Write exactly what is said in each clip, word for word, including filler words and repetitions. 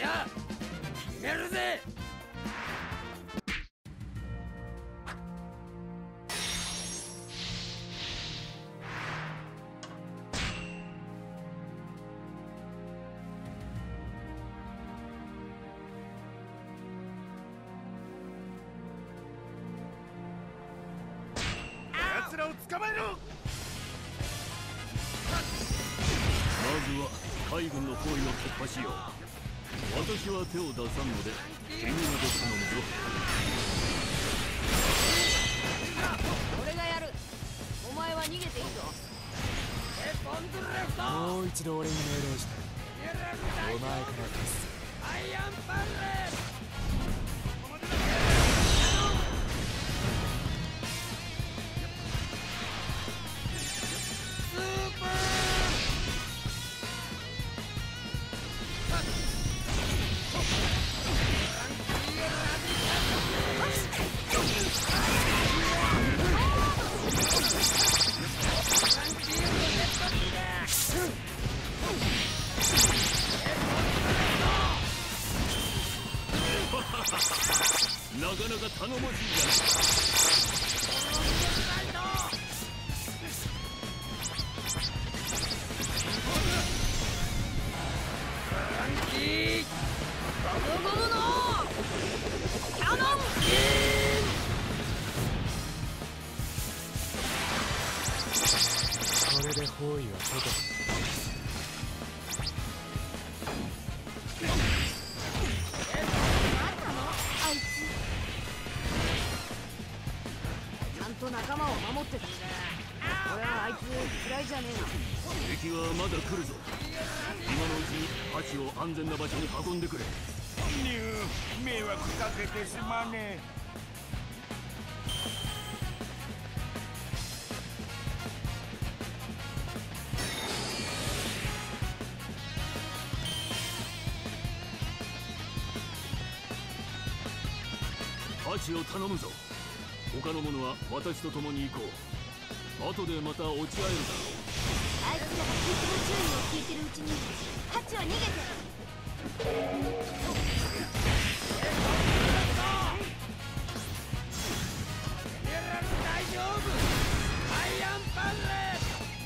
しゃ決めるぜ。奴らを捕まえろ。 まずは海軍の包囲を突破しよう。私は手を出さんので君まで頼むぞ。 俺がやる。お前は逃げていいぞ。 もう一度俺に命令してお前から消す。 アイアンパンレーなかなか頼もしいじゃないか。 ゴムゴムのキャノン。 これで包囲は解けた。 仲間を守ってた。俺はあいつ嫌いじゃねえな。 敵はまだ来るぞ。今のうちにハチを安全な場所に運んでくれ。 ニュー迷惑かけてすまねえ。 ハチを頼むぞ。他の者は私と共に行こう。後でまた落ち合えるだろう。 あいつらが敵の注意を聞いてるうちにハチは逃げて。 大丈夫。アイアンパンレー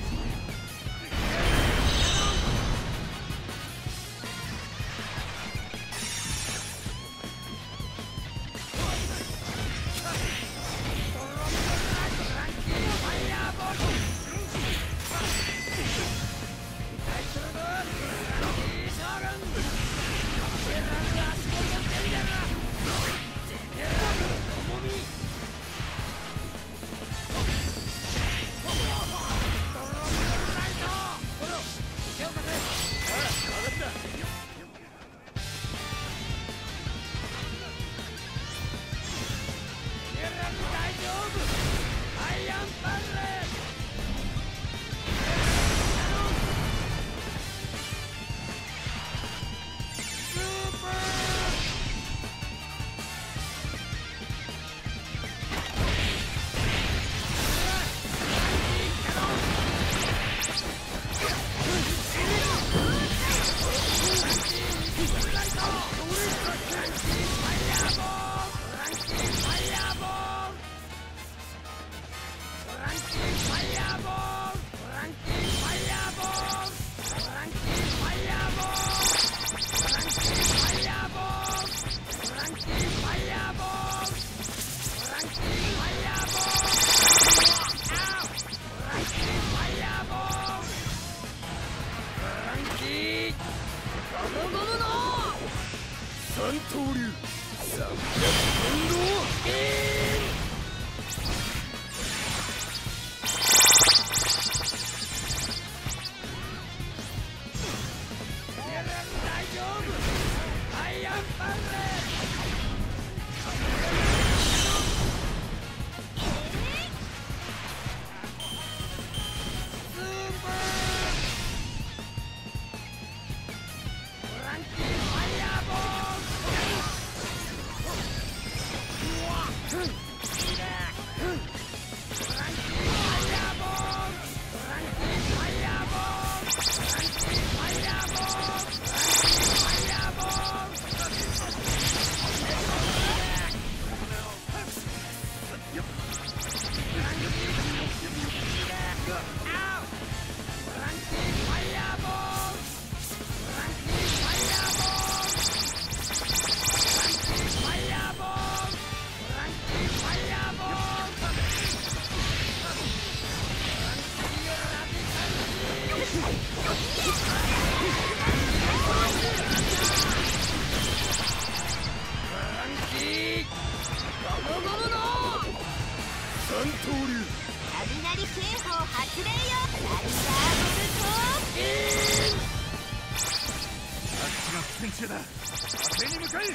三刀流三百本堂。 大丈夫。アイアンパンレスーパーフランキーファイヤーボール。 戦中だ。手に向かい。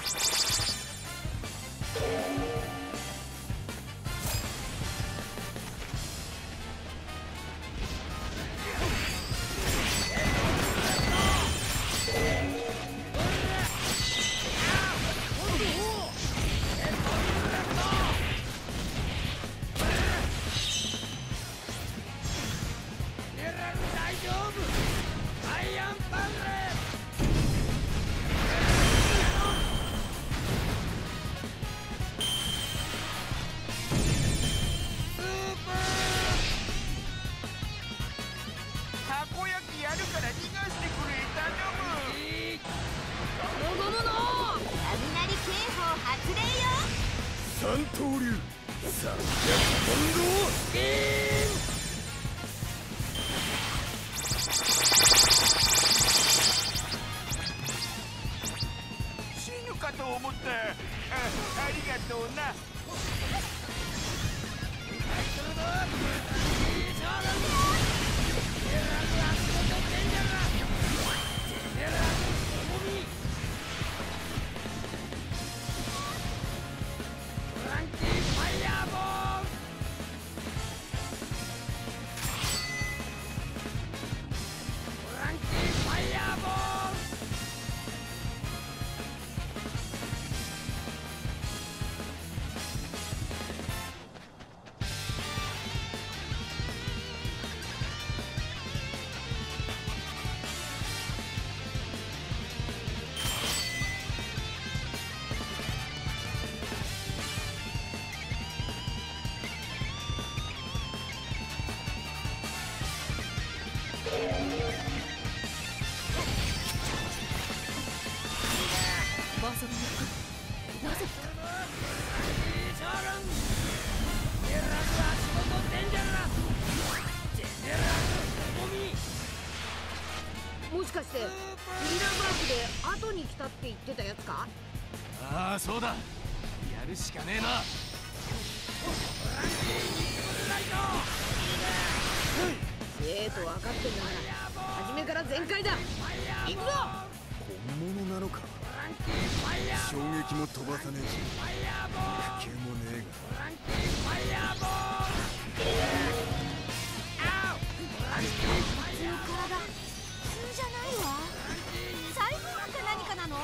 三刀流三百本堂死ぬかと思った。 あ, ありがとうな。 もしかしてミラーバークで後に来たって言ってたやつか？ ああ、そうだ。やるしかねえな。 強えと分かってんだから初めから全開だ。行くぞ。 本物なのか。衝撃も飛ばさねえし空気もねえが。 じゃないわ。サイボーグか何かなの？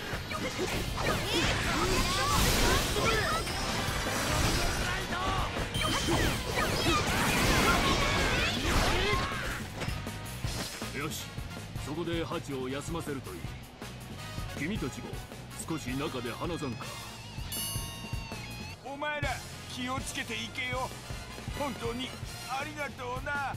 よし、そこでハチを休ませるといい。君たちも少し中で話さんか。 お前ら気をつけていけよ。本当にありがとうな。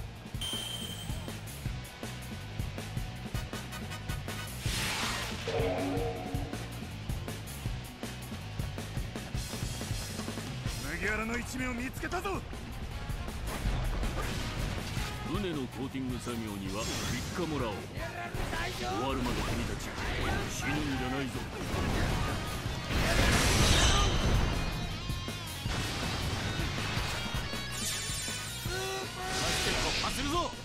麦わらの一味を見つけたぞ。 船のコーティング作業にはみっかもらおう。終わるまで君たち死ぬんじゃないぞ。 突破するぞ。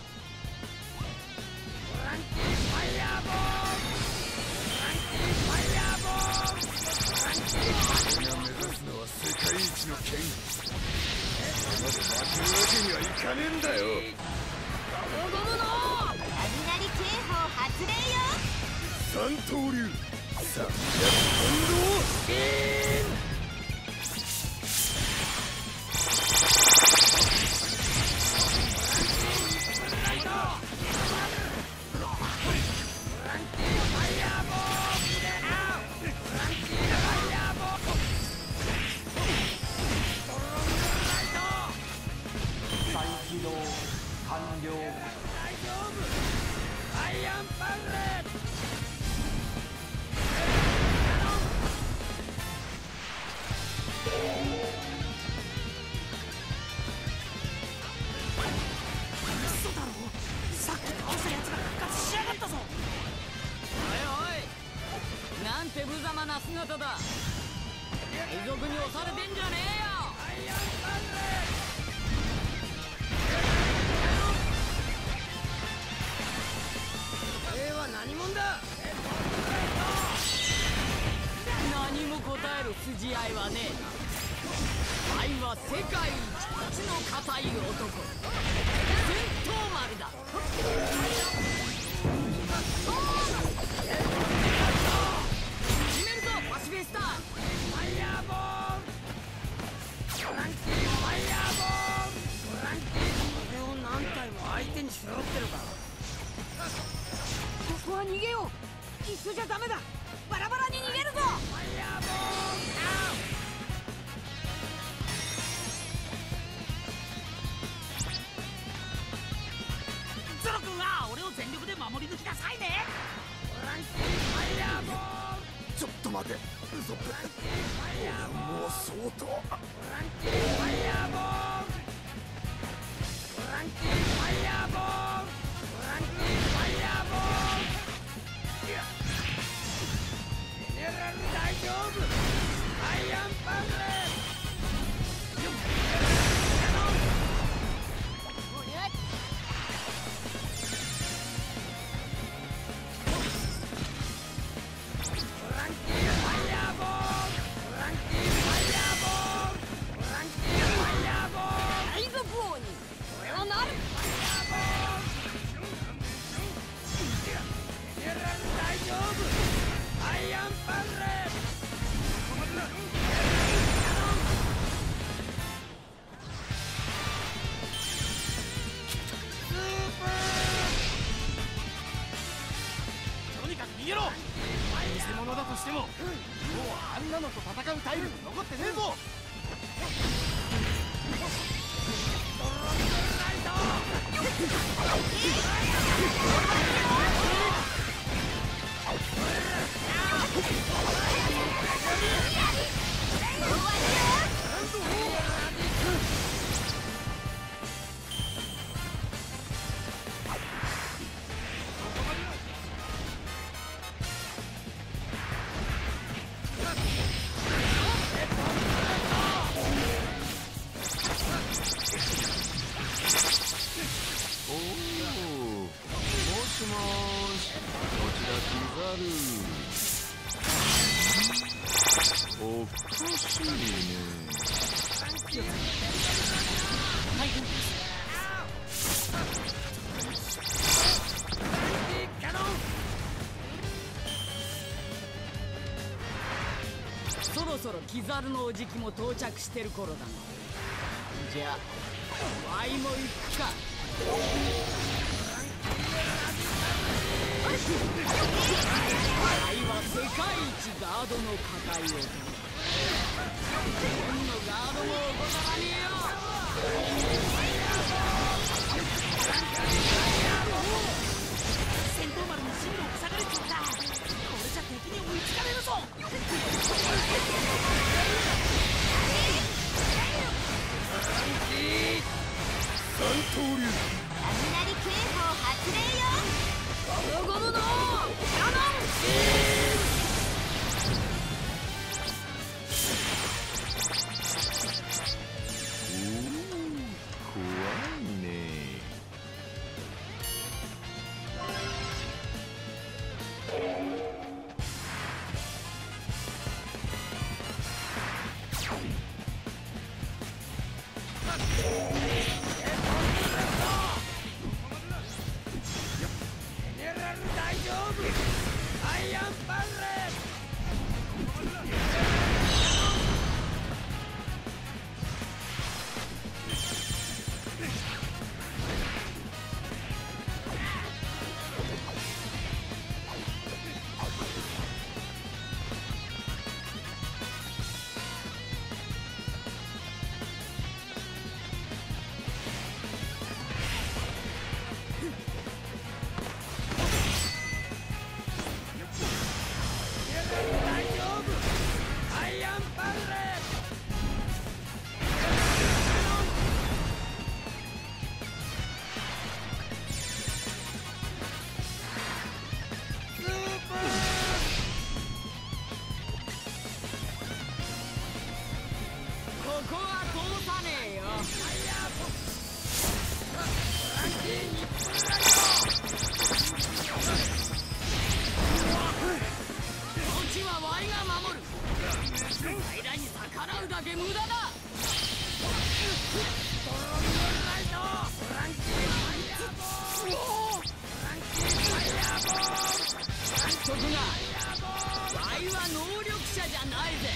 俺が目指すのは世界一の剣。まだ負けるわけにはいかねえんだよ。 雷警報発令よ。 三刀流三百本堂。 なんて無様な姿だ。海賊に押されてんじゃねえよ。俺は何者だ。 う筋合いはねえな。あいは世界一口の固い男、戦闘丸だ。決めるぞパシフィスタ。ファイヤーボール、フランキーファイヤーボール、フランキー。これを何体も相手にしろってるか。ここは逃げよう。一緒じゃダメだ。バラバラに逃げるぞ。ファイヤーボール。ゾロ君は俺を全力で守り抜きなさいね。フランキーファイヤーボール。 ちょっと待てウソップ、俺もう相当。 フランキーファイヤーボール、フランキーファイヤーボール、フランキーファイヤーボール。ゼネラル大丈夫。アイアンパンレー。よっ、キャノン。おりゃ。フランキーファイヤーボール、フランキーファイヤーボール、フランキーファイヤーボール。 海賊王に俺はなる。 ファイヤーボール。ゼネラル大丈夫。アイアンパンレー。スーパー。 とにかく逃げろ。偽物だとしてももうあんなのと戦う体力残ってねえぞ。 おお、もしもーし、こちらキザル。おかしいね。 そろそろキザルのおじきも到着してる頃だな。じゃあワイも行くか。ワイは世界一ガードの固い男。どんのガードもおこざらねえよ。戦闘丸の進路を塞がれちゃった。これじゃ敵に追いつかれるぞ。 三刀流。 雷警報発令よ。 ゴムゴムのキャノン。 怖いね。 だけ無駄だ。そこがワイは能力者じゃないぜ。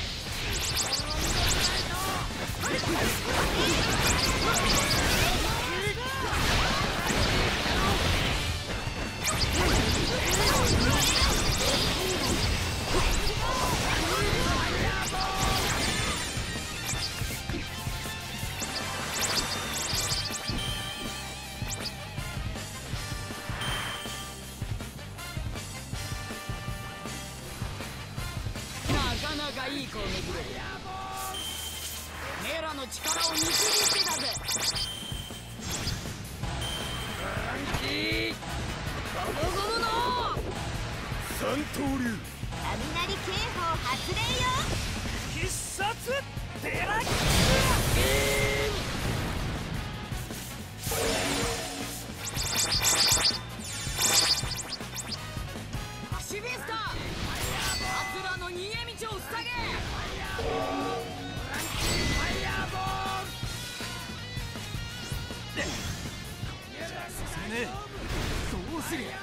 なかなかいい攻撃で、てめえらの力を見せてだぜ。ゴムゴムの三刀流。 雷警報発令よ。 必殺デラックハシビスター、奴らの逃げ道を塞げ。 進めねえ。どうすりゃ。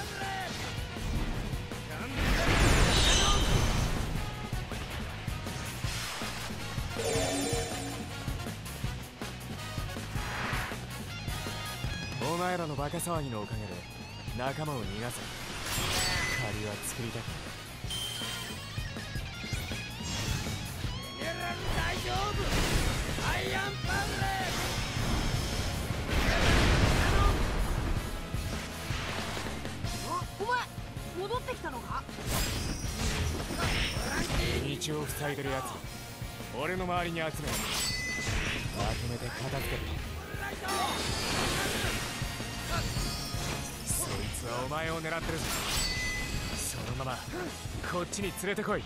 お前らのバカ騒ぎのおかげで仲間を逃がせ。借りは作りたくない。 エラル大丈夫。アイアンパンレお前戻ってきたのか。 道を塞いでるやつ俺の周りに集め、まとめて片付ける。そいつはお前を狙ってるぞ。そのままこっちに連れてこい。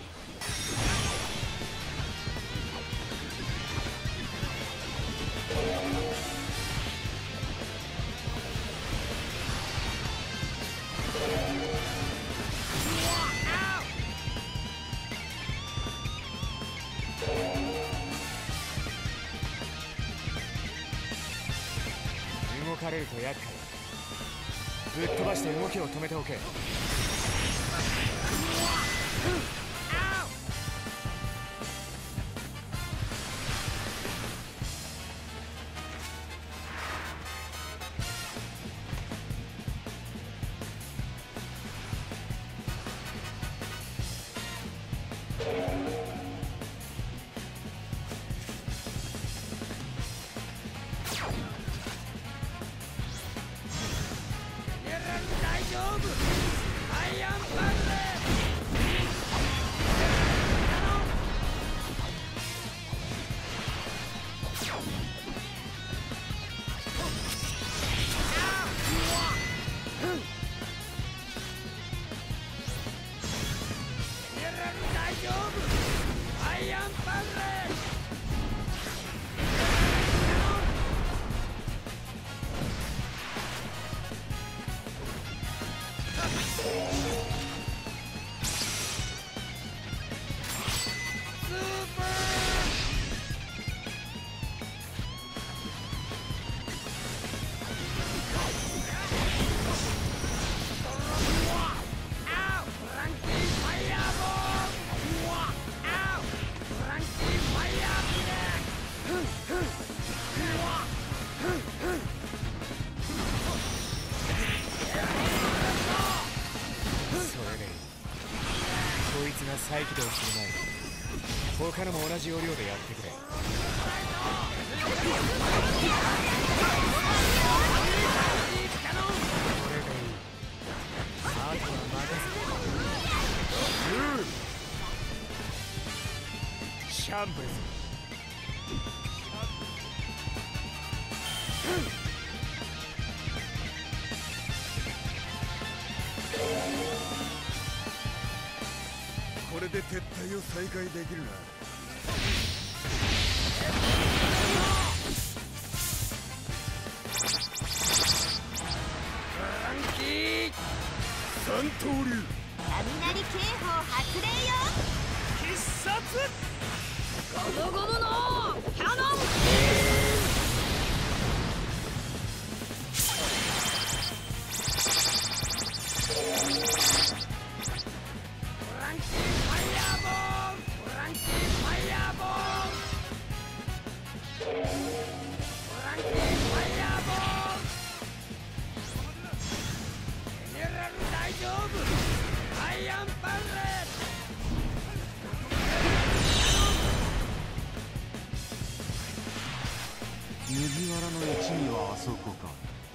動かれると厄介。ぶっ飛ばして動きを止めておけ。 大丈夫。アイアンパンレ大丈夫。アイアンパンレこいつが再起動する前に他のも同じ要領でやってくれ。これでいい。あとは任せ。シャンブルズ。 これで撤退を再開できるな。三刀流。 雷警報発令よ。 必殺ゴムゴムの麦わらの一味はあそこか。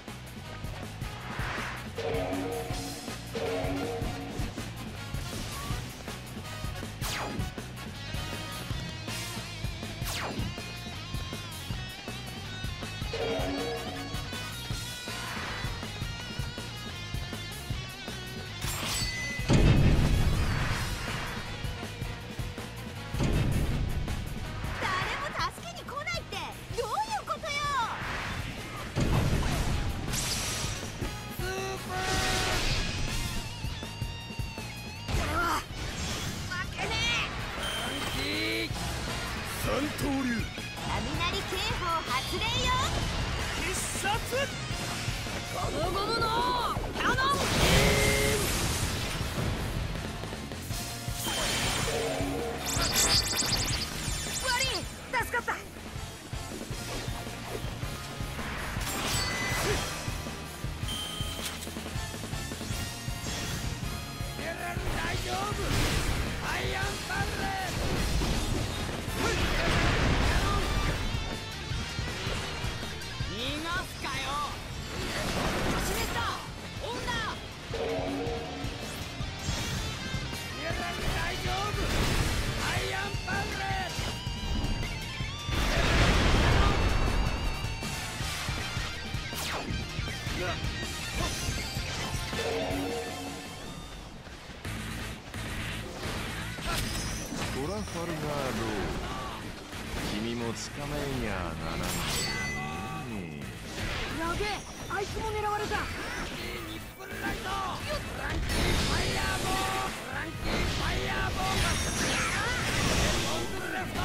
雷警報発令よ。 必殺ゴムゴムのキャノン悪い、助かった。 大丈夫。アイアンパンレー逃がすかよ。シネスターオンだ。大丈夫。アイアンパンレトラファルガーロー、君も捕まえにゃならんね。 やべえ、あいつも狙われた。 日本ライトフランキーファイヤーボール。フランキーファイヤーボール。モンズルレフト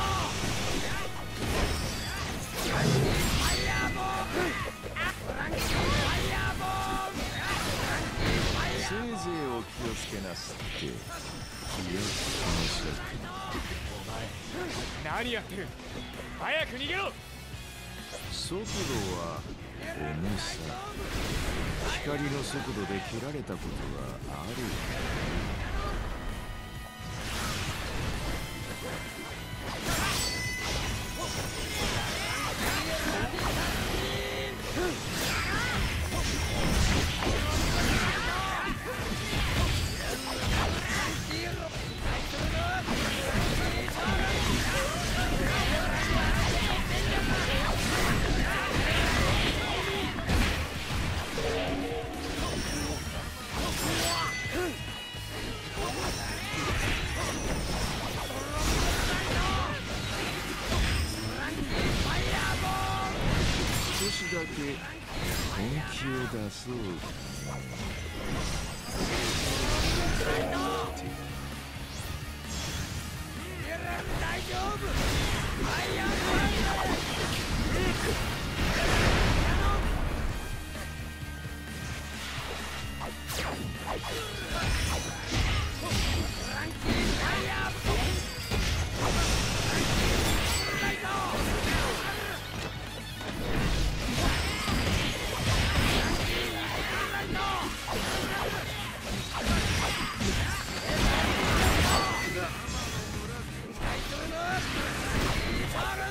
フランキーファイヤーボール。フランキーファイヤーボール。フランキーファイヤーボール。 せいぜいお気をつけなすって。いや、 何やってる。早く逃げろ。 速度は重さ。光の速度で切られたことがある。少しだけ本気を出そうか大丈夫。アイアンパンレ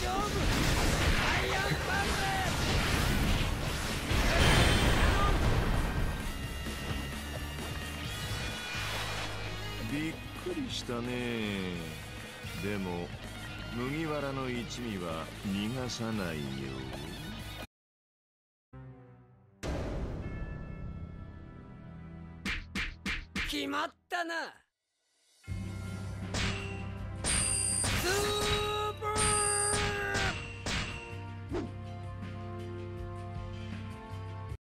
丈夫。アイアンパンびっくりしたね。でも麦わらの一味は逃がさないよ。 決まったな。スー